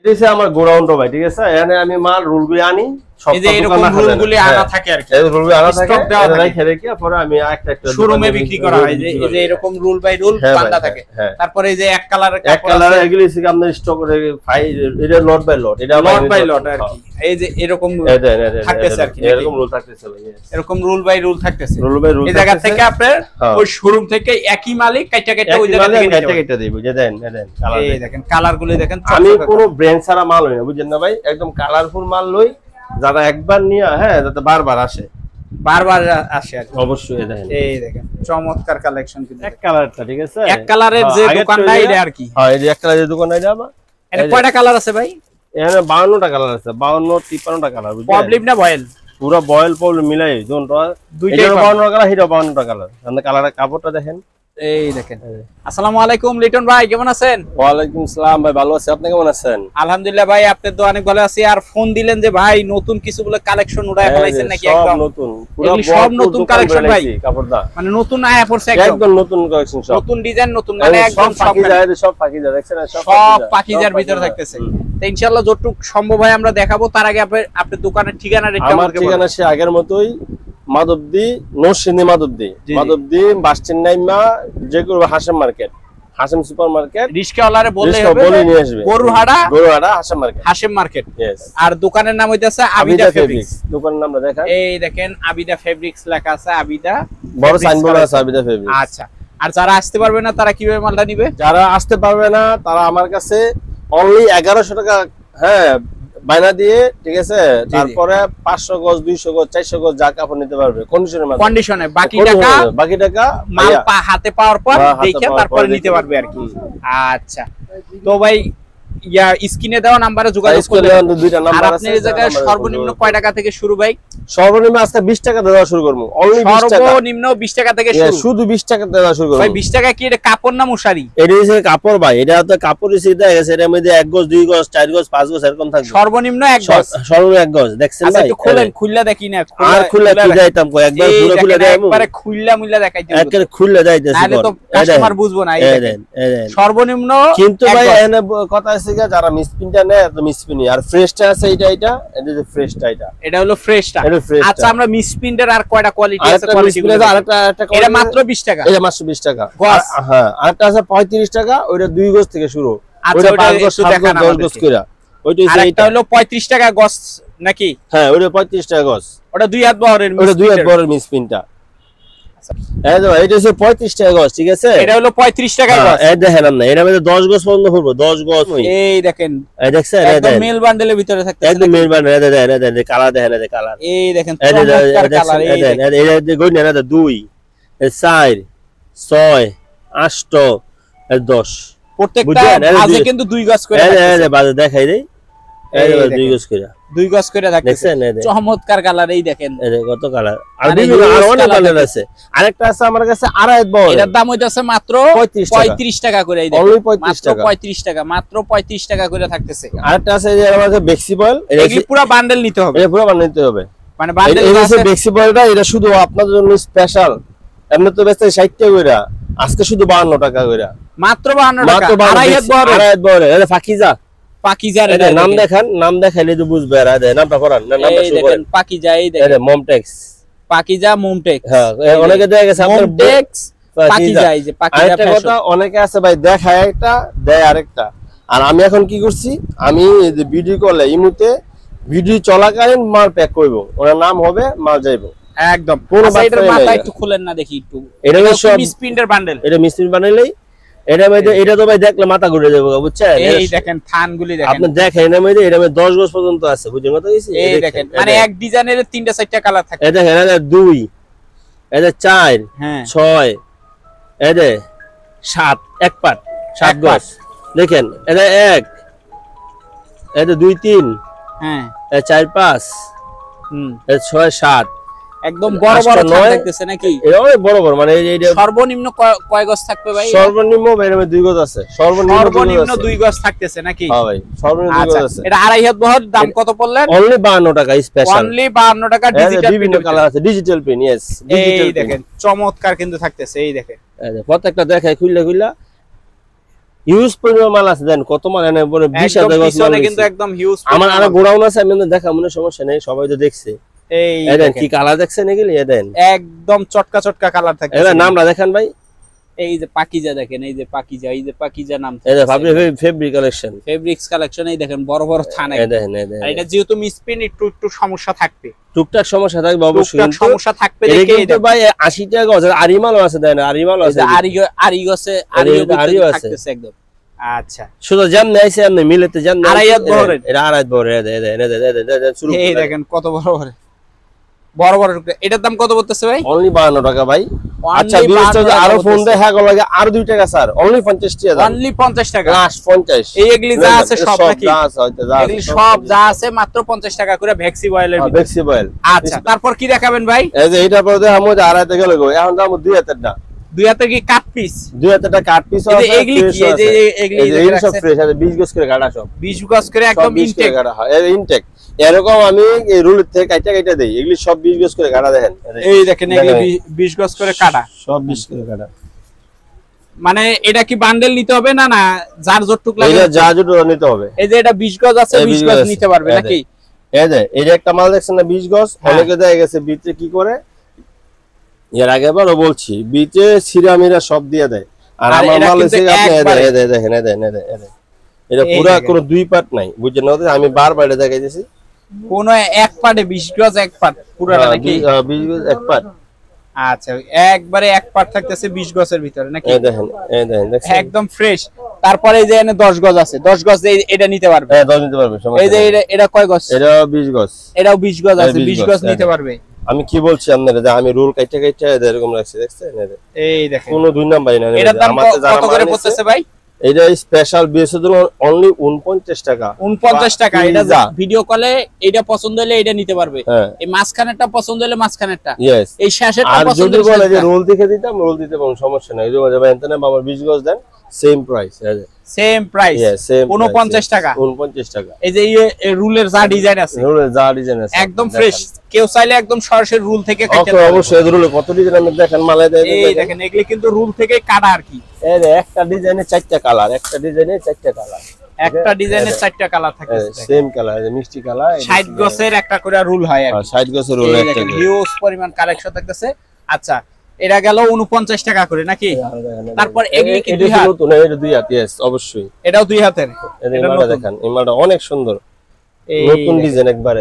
এটা আমার গোডাউন ভাই, ঠিক আছে? এখানে আমি মাল রুলগুলি আনি, সব এরকম রুলগুলি আনা থাকে আর কি, এই রুলগুলি আনা থাকে, এটা রেখে রেখে পরে আমি একটা শোরুমে বিক্রি করা হয়। এই যে এরকম রুল বাই রুল বাঁধা থাকে। তারপরে এই যে এক কালারের এগুলি থেকে আপনার স্টক করে এটা লট বাই লট, এটা লট বাই লট আর কি। এই যে এরকম থাকতেছে আর কি, এরকম রুল থাকতেছে ভাই, এরকম রুল বাই রুল থাকতেছে। রুল বাই রুল এই জায়গা থেকে আপনার ওই শোরুম থেকে একই মালিক কাটা কাটা ওই জায়গা থেকে কাটা কাটা দেব। যে দেন কালার, এই দেখেন কালারগুলো দেখেন। আমি কোনো ব্র্যান্ড ছাড়া মাল লই না, বুঝছেন না ভাই? একদম কালারফুল মাল লই, যারা একবার নিয়া যাতে বারবার আসে আর অবশ্যই। এই দেখেন চমৎকার কালেকশন, কিন্তু এক কালারটা, ঠিক আছে? এক কালারের যে দোকানটা এটা আর কি। হ্যাঁ, এই যে এক কালারের দোকান এটা আমার। এর কয়টা কালার আছে ভাই? এখানে 52টা কালার আছে, 52 53টা কালার, বুঝছেন? প্রবলেম না বয়েল, পুরো বয়েল প্রবলেম মিলাই দুটো, দুইটাই 52টা কালার, এটা 52টা কালার। আপনি কালারের কাপড়টা দেখেন, এই দেখেন। আসসালামু আলাইকুম লিটন ভাই, কেমন আছেন? ওয়ালাইকুম আসসালাম ভাই, ভালো আছি, আপনি কেমন আছেন? আলহামদুলিল্লাহ ভাই, আপনি তো অনেক ভালো আছি। আর ফোন দিলেন যে ভাই নতুন কিছু বলে কালেকশন উড়ায় ফেলাইছেন নাকি? একদম নতুন, পুরো সব নতুন কালেকশন ভাই, কাপড়দা মানে নতুন আয়া পড়ছে, একদম নতুন কালেকশন, সব নতুন ডিজাইন, নতুন মানে একদম সব পাকিজা দেখছেন, সব পাকিজার ভিতরে থাকতেছে। তো ইনশাআল্লাহ যতটুকু সম্ভব হয় আমরা দেখাবো। তার আগে আপনার দোকানের ঠিকানাটা একটু আমাকে বলুন। আমার ঠিকানা সে আগের মতোই, মাধবদী, নরসিংদী মাধবদী বাস স্ট্যান্ড নাইমা, যে করব Hashem market, Hashem super market, রিস্কাওয়ালারে বললেই হবে, বলে নিয়ে আসবে। গরুহাড়া হাসেম মার্কেট। আর দোকানের নাম হইতাছে আবিদা ফেব্রিক্স। দোকানের নামটা দেখেন, এই দেখেন আবিদা ফেব্রিক্স লেখা আছে, আবিদা বড় সাইনবোর্ড আছে আবিদা ফেব্রিক্স। আচ্ছা, আর যারা আসতে পারবে না তারা কিভাবে মালটা নিবে? যারা আসতে পারবে না তারা আমার কাছে অনলি 1100 টাকা বাইনা দিয়ে, ঠিক আছে? তারপরে 500 গজ 200 গজ 400 গজ যা কাপড় নিতে পারবে কন্ডিশনে, বাকি টাকা মাল হাতে পাওয়ার পর দেখে তারপরে নিতে পারবে আর কি। আচ্ছা, তো ভাই স্ক্রিনে দেওয়া নাম্বারে যোগাযোগ করলে দুইটা নাম্বার আছে। আপনি এই জায়গায় সর্বনিম্ন কয় টাকা থেকে শুরু ভাই? সর্বনিম্ন আজকে 20 টাকা দেওয়া শুরু করব, অনলি 20 টাকা, সর্বনিম্ন 20 টাকা থেকে শুরু, শুধু 20 টাকা দেওয়া শুরু করব ভাই। 20 টাকা কি এটা কাপড় না মশারি? এটা হচ্ছে কাপড় ভাই, এটা তো কাপড়ই সিধা গেছে, এর মধ্যে 1 গজ 2 গজ 4 গজ 5 গজ এরকম থাকবে, সর্বনিম্ন 1 গজ, সর্বনিম্ন 1 গজ। দেখছেন ভাই? আচ্ছা, খোলেন, খুললা দেখি না, আর খুললা কি যাইতাম কো, একবার পুরো খুলে দেব, একবারে খুললা মুল্লা দেখাই দিও, একবারে খুললা যাইতেছে, তাহলে তো কাস্টমার বুঝবো না। এই দেখেন সর্বনিম্ন, কিন্তু ভাই এখানে কথা আছে যে যারা মিসপ্রিন্টটা নেয় তো মিসপ্রিন্ট, আর ফ্রেশটা আছে এটা যে ফ্রেশটা, এটা হলো ফ্রেশটা। আচ্ছা, আমরা মিসপ্রিন্টের আর কয়টা কোয়ালিটি আছে? আরেকটা এটা মাত্র 20 টাকা, এটা মাত্র 20 টাকা গজ। হ্যাঁ, আরেকটা আছে 35 টাকা, ওইটা 2 গজ থেকে শুরু। আচ্ছা, ওটা একটু দেখান আমাদের। 10 গজ কইরা ওইটা, এটা হলো 35 টাকা গজ নাকি? হ্যাঁ, ওইটা 35 টাকা গজ, ওটা 2 হাত বহরের, ওটা 2 হাত বহরের মিসপ্রিন্টটা। এই যে এটা হচ্ছে 35 টাকা গজ, ঠিক আছে? এটা হলো 35 টাকা গজ। এই দেখেন না, এর মধ্যে 10 গজ পর্যন্ত পড়বে, 10 গজ। এই দেখেন, এই দেখছেন, একদম মেল বান্ডেলের ভিতরে থাকতে, একদম মেল বান্ডেল। এই কালার দেখেন, এই কালার, এই দেখেন চমৎকার কালার। এই দেখেন, এই গই না 2 4 6 8 10 প্রত্যেকটা ভাঁজে কিন্তু 2 গজ করে থাকতেছে। এই বাজে দেখাই দেই, এই 2 গজ করে, 2 গজ করে থাকতেছে, চমৎকার কালার। এই দেখেন, এই কত কালার, আর বিভিন্ন আর অনেক কালার আছে। আরেকটা আছে আমার কাছে আড়াই বড়, এটার দাম হইতাছে মাত্র 35 টাকা করে। এই দেখেন, অনলি 35 টাকা, 35 টাকা, মাত্র 35 টাকা করে থাকতেছে। আরেকটা আছে যে আমার কাছে বেক্সিবল, এটা পুরো বান্ডেল নিতে হবে, এটা পুরো বান্ডেল নিতে হবে, মানে বান্ডেল আছে। বেক্সিবলটা এটা শুধু আপনাদের জন্য স্পেশাল, এমনি তো বেচতে 60 টাকা কইরা, আজকে শুধু 52 টাকা কইরা, মাত্র 52 টাকা। আড়াই হাত বড়, এটা ফাকিজা, পাকিজার নাম দেখান, নাম দেখাইলে তো বুঝবে। আর নামটা পড়ান না, নামটা শুরু করেন। পাকিজা, এই দেখেন, মমটেক্স, পাকিজা মমটেক্স। হ্যাঁ, অনেকে দেখা গেছে আপনার মমটেক্স পাকিজা। এই যে পাকিজা আরেকটা কথা, অনেকে আছে ভাই দেখায় একটা দেয় আরেকটা। আর আমি এখন কি করছি, আমি যে ভিডিও করলে ইমুতে ভিডিও চলাকালীন মাল প্যাক করব, ওনার নাম হবে, মাল যাইবো একদম। পুরো এটার মাথা একটু খুলেন না দেখি একটু। এটা সব মিসপ্রিন্টের বান্ডেল, এটা মিসপ্রিন্ট বান্ডেলই। এটা মধ্যে এটা তো ভাই দেখলে মাথা ঘুরে যাবে, বুঝছেন? এই দেখেন থানগুলি দেখেন, আপনি দেখেন এর মধ্যে, এটা মধ্যে 10 গজ পর্যন্ত আছে, বুঝছেন কথা হইছে? এই দেখেন, মানে এক ডিজাইনের 3টা 4টা কালার থাকে। এই দেখেন, এটা 2, এটা 4, হ্যাঁ 6, এটা 7, এক পাট 7 গজ। দেখেন, এটা 1, এটা 2 3, হ্যাঁ এটা 4 5, এটা 6 7, একদম বড় বড় থান দেখতেছে নাকি? এটা অনেক বড় বড়, মানে এইটা সর্বনিম্ন কয় গজ থাকবে ভাই? সর্বনিম্ন এর মধ্যে 2 গজ আছে, সর্বনিম্ন 2 গজ থাকতেছে নাকি? হ্যাঁ ভাই, সর্বনিম্ন 2 গজ আছে। এটা আড়াই হাত বহর, দাম কত পড়লেন? অনলি 52 টাকা স্পেশাল, অনলি 52 টাকা। ডিজিটাল বিভিন্ন কালার আছে, ডিজিটাল প্রিন্ট, यस ডিজিটাল দেখেন চমৎকার কিন্তু থাকতেছে। এই দেখেন, এই প্রত্যেকটা দেখাই খুললা খুললা। হিউজ পরিমাণ মাল আছে, দেন কত মাল এনে পরে 20000 গজ মাল কিন্তু একদম হিউজ। আমার আরো গোডাউন আছে, আমি দেখা মনে সমস্যা নেই, সবাই তো দেখছে। এই দেন কি কালার দেখছেন এগুলি, এই দেন একদম চটকা চটকা কালার থাকে। এর নামটা দেখেন ভাই, এই যে পাকিজা দেখেন, এই যে পাকিজা, এই যে পাকিজা নাম, এই যে ফেব্রিক কালেকশন, ফেব্রিক্স কালেকশন। এই দেখেন বড় বড় থান, এই দেখেন, এই দেখেন। আর এটা যেহেতু মিসপ্রিন্ট একটু সমস্যা থাকবে, টুকটাক সমস্যা থাকবে অবশ্যই, টুকটাক সমস্যা থাকবে। দেখে এই কিন্তু ভাই 80 টাকা গজ, আরিমালও আছে, দেন আরিমালও আছে, আরিও থাকতেছে একদম। আচ্ছা, শুধু জাম নাইছে, আপনি মিলেতে জাম নাই, আড়াইয়াত বহরের, এটা আড়াইয়াত বহরের, এই দেখেন কত বড় বড় বড় বড় টুকরা। এটার দাম কত বলতেছে ভাই? অনলি 52 টাকা ভাই। আচ্ছা বিরস্ত আরো ফোন দেয়, হ্যাঁ লাগে আর 2 টাকা স্যার, অনলি 50 টাকা, অনলি 50 টাকা, লাস্ট 50। এই এগুলি যা আছে সব নাকি, এগুলি সব যা আছে মাত্র 50 টাকা করে ভ্যাক্সি বয়েলের ভিতরে, ভ্যাক্সি বয়েল। আচ্ছা, তারপর কি দেখাবেন ভাই? এই যে এটা পরে দেখামু যে আড়াইতে গেল গো, এখন দাম 2 হাজার না, 2 হাজার কি কাট পিস, 2 হাজার টাকা কাট পিস আছে। এগুলি কি, এই যে এগুলি সব ফ্রেশ আছে, 20 গজ করে কাটা, সব 20 গজ করে একদম ইনটেক কাটা হয়, ইনটেক। এরকম আমি এই রুলের থেকে কাটা দেই, এগুলি সব 20 গজ করে কাটা, দেখেন এই দেখেন এগুলি 20 গজ করে কাটা, সব 20 করে কাটা। মানে এটা কি বান্ডেল নিতে হবে না না যার যতটুক লাগে, এটা যা যতটুকু নিতে হবে। এই যে এটা 20 গজ আছে, 20 গজ নিতে পারবে নাকি? এই যে এই যে একটা মাল দেখছেন না 20 গজ, অনেকে দেয় গেছে বিচে কি করে, এর আগেবারও বলছি, বিচে সিরামিরা সব দিয়ে দেয়, আর আমার মাল এসে আপনি এই দেখেন, এই দেখেন, এটা পুরো কোনো দুই পার্ট নাই, বুঝছেন না? আমি বারবার এটা দেখাইতেছি, কোন এক পার্টে 20 গজ এক পার্ট পুরোটা নাকি? 20 গজ এক পার্ট। আচ্ছা, একবারে এক পার্ট থাকতেছে 20 গজের ভিতরে নাকি? এই দেখেন, দেখছেন একদম ফ্রেশ। তারপরে এই যে এখানে 10 গজ আছে, 10 গজ এটা নিতে পারবে, হ্যাঁ 10 নিতে পারবে, সমস্যা এই যে এটা কয় গজ? এটা 20 গজ, এটাও 20 গজ আছে, 20 গজ নিতে পারবে। আমি কি বলছি আপনারা, যে আমি রুল কাইটা এরকম রাখছি, দেখছেন? এই দেখেন কোনো দুই নাম্বারই না। এটার দাম কত করে পড়তেছে ভাই? এটা স্পেশাল বিএসএর জন্য অনলি 49 টাকা, 49 টাকা। এটা ভিডিও কলে এটা পছন্দ হলে এটা নিতে পারবে, এই মাঝখানেরটা পছন্দ হলে মাঝখানেরটা, এই শেষেরটা পছন্দ হলে বলে যে রোল দেখে দিতাম, রোল দিতে কোনো সমস্যা নাই, এই যে ভাই এন্ড আমার 20 গজ দেন, সেম প্রাইস, সেম প্রাইস, 49 টাকা, 49 টাকা। এই যে এই রুলের যা ডিজাইন আছে, রুলের যা ডিজাইন আছে একদম ফ্রেশ, কেউ চাইলে একদম সরাসরি রুল থেকে কাটতে পারবে। অবশ্যই রুলে কত ডিজাইন আমি দেখেন মালাই দেয়, এই দেখেন এগুলি কিন্তু রুল থেকে কাটা আর কি। এই একটা ডিজাইনে 4টা কালার, একটা ডিজাইনে 4টা কালার, একটা ডিজাইনে 4টা কালার থাকে, সেম কালার, মিষ্টি কালার। 60 গজের একটা করে রুল হয় আর 60 গজের রুল একটা, হিউজ পরিমাণ কালেকশন থাকতেছে। আচ্ছা, এটা গেল 49 টাকা করে নাকি? তারপর এগুলি কি দুই হাত? নতুন, এটা দুই হাত, यस অবশ্যই, এটাও দুই হাতের। এটা মালটা দেখেন, এই মালটা অনেক সুন্দর, নতুন ডিজাইন একবারে।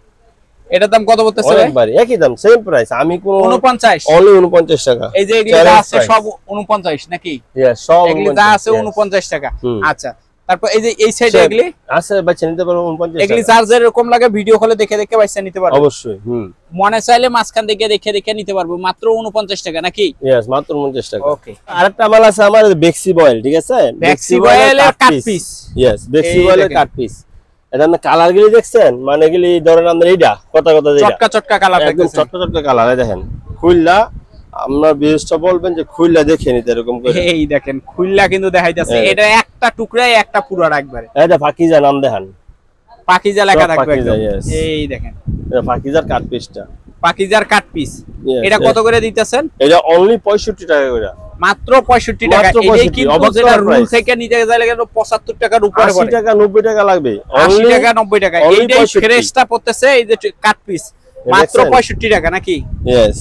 এটার দাম কত বলতেছে ভাই? একবারে একই দাম, সেম প্রাইস। আমি কোন 49, অনলি 49 টাকা। এই যে এগুলি যা আছে সব 49 নাকি? यस সব এগুলি যা আছে 49 টাকা। আচ্ছা, তারপর এই যে এই সাইডে এগুলি আছে, বাচ্চা নিতে পারো 49 টাকা। এগুলি চার্জার এরকম লাগে, ভিডিও কলে দেখে দেখে বাচ্চা নিতে পারবে অবশ্যই। মনে চাইলে মাঝখান থেকে দেখে দেখে নিতে পারবো, মাত্র 49 টাকা নাকি? यस মাত্র 49 টাকা। ওকে, আরেকটা মাল আছে আমার ভ্যাক্সি বয়েল, ঠিক আছে? ভ্যাক্সি বয়েলের কাট পিস, यस ভ্যাক্সি বয়েলের কাট পিস। এটা না কালার গুলি দেখছেন, মানে গুলি ধরেন আমরা এইটা কথা যেটা চটকা চটকা কালার, একদম চটকা চটকা কালার। দেখেন খুললা, আমরা বিশেষটা বলবেন যে খুললা দেখে নিতে এরকম করে, এই দেখেন খুললা কিন্তু দেখাইতাছে, এটা একটা টুকরাই একটা পুরো রাখবারে। এটা পাকিজা নাম দেখেন, পাকিজা লেখা থাকবে একদম। এই দেখেন এটা পাকিজার কাট পিসটা, পাকিজার কাট পিস। এটা কত করে দিতেছেন? এটা অনলি 65 টাকা করে, মাত্র 65 টাকা। এই কিন্তু যেটা রুল থেকে নিতে গেলে 75 টাকার উপরে পড়ে, 80 টাকা 90 টাকা লাগবে, 80 টাকা 90 টাকা। এইটাই ফ্রেশটা পড়তেছে, এই যে কাট পিস মাত্র 65 টাকা নাকি? यस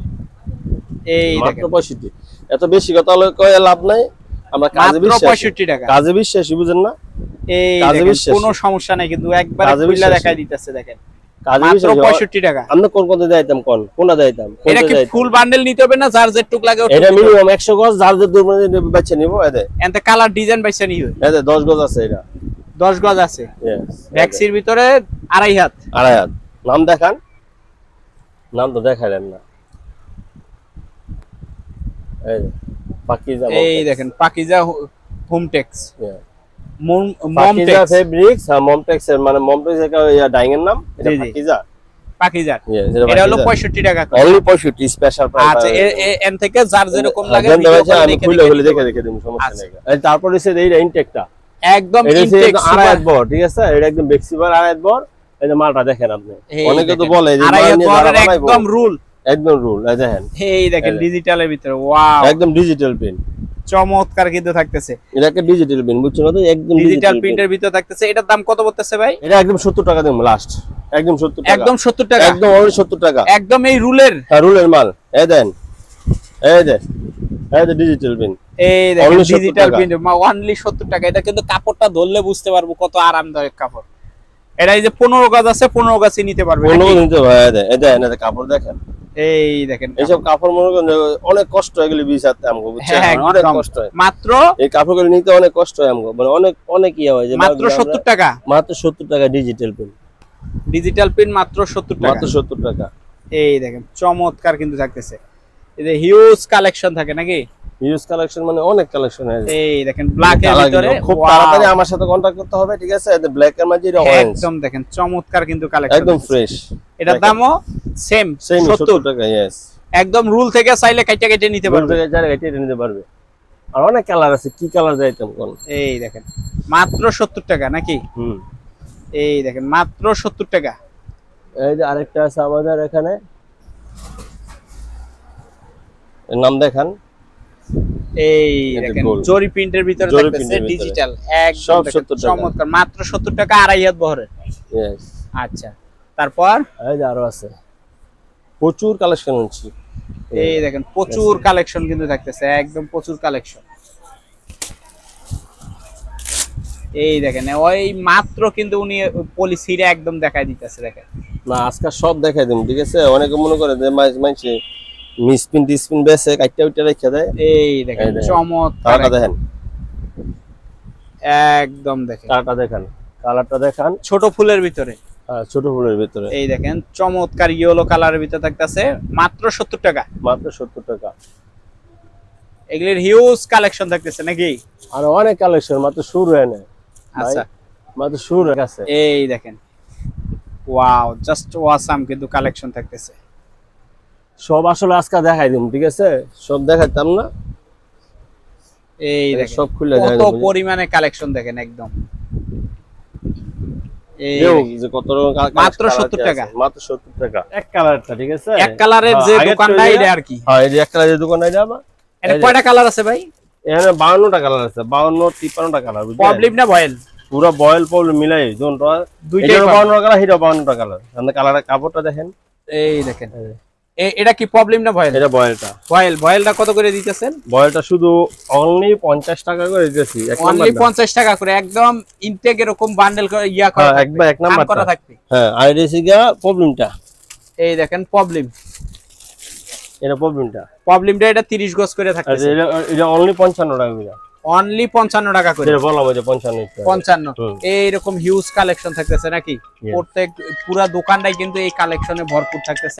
এই মাত্র 65। এত বেশি কথা কয় লাভ নাই, আমরা কাজে বিশ্বাসী, 65 টাকা কাজে বিশ্বাসী, বুঝেন না? এই দেখেন কোনো সমস্যা নাই, কিন্তু একবার খুললা দেখাই দিতেছে, দেখেন মাত্র 65 টাকা। আমরা কোন কোন দিতাম, কোনটা দিতাম? এটা কি ফুল বান্ডেল নিতে হবে না যার যেটুক লাগে? এটা মিনিমাম 100 গজ, যার যে দূর মানে বাচ্চা নিব। এতে কালার ডিজাইন বাইসা নিও, 10 গজ আছে, এটা 10 গজ আছে। यस ভ্যাক্সির ভিতরে আড়াই হাত, আড়াই হাত। নাম দেখান, নাম তো দেখালেন না। এই পাকিজা, এই দেখেন পাকিজা হোমটেক্স, পাকিজা ফেব্রিক্স, মমটেক্স এর মানে মমটেক্স এর ডাইং এর নাম, এটা পাকিজা, পাকিজা। এটা হলো 65 টাকা করে, অনলি 65 স্পেশাল প্রাইস। আচ্ছা, এন থেকে যার যেরকম লাগে আমি খুলে খুলে দেখে দিই, সমস্যা নেই। তারপর এসে এই ইনটেকটা একদম ইনটেক আড়াইয়াত বড়, ঠিক আছে? এটা একদম ফ্লেক্সিবল আড়াইয়াত বড়। এই যে মালটা দেখেন আপনি, অনেকে তো বলে যে আড়াইয়াত বড় একদম রুল, একদম রুল। এই দেখেন, এই দেখেন ডিজিটালের ভিতরে, ওয়াও, একদম ডিজিটাল পেন, চমৎকার কিন্তু থাকতেছে। এটা একটা ডিজিটাল প্রিন্ট, বুঝছো না? তো একদম ডিজিটাল প্রিন্টের ভিতরে থাকতেছে। এটার দাম কত পড়তেছে ভাই? এটা একদম 70 টাকা দেব লাস্ট, একদম 70 টাকা, একদম 70 টাকা, একদম অনলি 70 টাকা, একদম এই রুলের, হ্যাঁ রুলের মাল। এই দেন, এই যে ডিজিটাল প্রিন্ট, এই দেখেন ডিজিটাল প্রিন্ট অনলি 70 টাকা। এটা কিন্তু কাপড়টা ধরলে বুঝতে পারবো কত আরামদায়ক কাপড়। এটা এই যে 15 গজ আছে, 15 গজই নিতে পারবে। 15 নিতে ভাই। এই দেখেন, এই কাপড় দেখেন, এই দেখেন এইসব কাপড় মনে করেন অনেক কষ্ট এগুলি বিছাতে আমগো, বুঝছেন? অনেক কষ্ট হয়, মাত্র এই কাপড়গুলো নিতে অনেক কষ্ট হয় আমগো, মানে অনেক ইয়া হয় যে মাত্র 70 টাকা, মাত্র 70 টাকা ডিজিটাল প্রিন্ট, ডিজিটাল প্রিন্ট মাত্র 70 টাকা, মাত্র 70 টাকা। এই দেখেন চমৎকার কিন্তু থাকতেছে। এই যে হিউজ কালেকশন থাকে নাকি? হিউজ কালেকশন মানে অনেক কালেকশন আছে। এই দেখেন ব্ল্যাক এর ভিতরে খুব তাড়াতাড়ি আমার সাথে কন্টাক্ট করতে হবে, ঠিক আছে? এই ব্ল্যাক এর মাঝে এটা অরেঞ্জ, একদম দেখেন চমৎকার কিন্তু কালেকশন, একদম ফ্রেশ। এটার দামও সেম 70 টাকা। यस, একদম রুল থেকে চাইলে কাইটা কাইটা নিতে পারবে, রুল থেকে চাইলে কাইটা নিতে পারবে। আর অনেক কালার আছে, কি কালার যাইতাম কোন? এই দেখেন মাত্র 70 টাকা নাকি? এই দেখেন মাত্র 70 টাকা। এই যে আরেকটা আছে আমাদের এখানে, এর নাম দেখান। এই দেখেন জরি প্রিন্টের ভিতরে থাকতেছে ডিজিটাল, একদম 70 টাকা, চমৎকার মাত্র 70 টাকা, আড়াই হাত বহরে। यस, আচ্ছা তারপর এই যে আরো আছে, প্রচুর কালেকশন হচ্ছে। এই দেখেন প্রচুর কালেকশন কিন্তু থাকতেছে, একদম প্রচুর কালেকশন। এই দেখেন ওই মাত্র কিন্তু উনি পলিসিটা একদম দেখাই দিতেছে, দেখেন না আজকে সব দেখাই দিম, ঠিক আছে? অনেকে মনে করে যে মাইছে মিসপিন ডিসপিন বেসে কাইটা উইটা রেখে দেয়। এই দেখেন চমৎকার, কালারটা দেখেন, একদম দেখেন কালারটা দেখেন, কালারটা দেখান, ছোট ফুলের ভিতরে। হ্যাঁ ছোট ফুলের ভিতরে। এই দেখেন চমৎকার ইয়েলো কালারের ভিতরে থাকতেছে, মাত্র 70 টাকা, মাত্র 70 টাকা। এগুলির হিউজ কালেকশন থাকতেছে নাকি? আর অনেক কালেকশন, মাত্র শুরু হয় না। আচ্ছা মাত্র শুরু হয়ে গেছে। এই দেখেন ওয়াও, জাস্ট ওয়াসাম কিন্তু কালেকশন থাকতেছে। সব আসলে আজকে দেখাই দিম, ঠিক আছে? সব দেখাইতাম না। এই দেখেন সব খুলে কত পরিমাণে কালেকশন দেখেন একদম। এই যে কত মাত্র 70 টাকা, মাত্র 70 টাকা এক কালারটা, ঠিক আছে? এক কালারের যে দোকানটা এটা আর কি। হ্যাঁ এই যে এক কালারের দোকান এটা আমার। এটা কয়টা কালার আছে ভাই? এখানে 52টা কালার আছে, 52 53টা কালার, বুঝছেন? প্রবলেম না বয়েল, পুরো বয়েল প্রবলেম মিলাই দুটো, দুইটা 52টা কালার, এটা 52টা কালার। আপনি কালারের কাপড়টা দেখেন, এই দেখেন এটা কি প্রবলেম না বয়েল? এটা বয়েলটা। বয়েলটা কত করে দিতেছেন? বয়েলটা শুধু অনলি 50 টাকা করে দিতেছি, অনলি 50 টাকা করে, একদম ইনটেক এরকম বান্ডেল করে ইয়া করা, একবার এক নাম্বার করা থাকবে। হ্যাঁ আর এসিগা প্রবলেমটা, এই দেখেন প্রবলেম, এটা প্রবলেমটা এটা 30 গজ করে থাকতেছে। এটা অনলি 55 টাকা করে, অনলি 55 টাকা করে, এটা বলা হয় যে 55 এইরকম হিউজ কালেকশন থাকতেছে নাকি? প্রত্যেক পুরা দোকানটাই কিন্তু এই কালেকশনে ভরপুর থাকতেছে।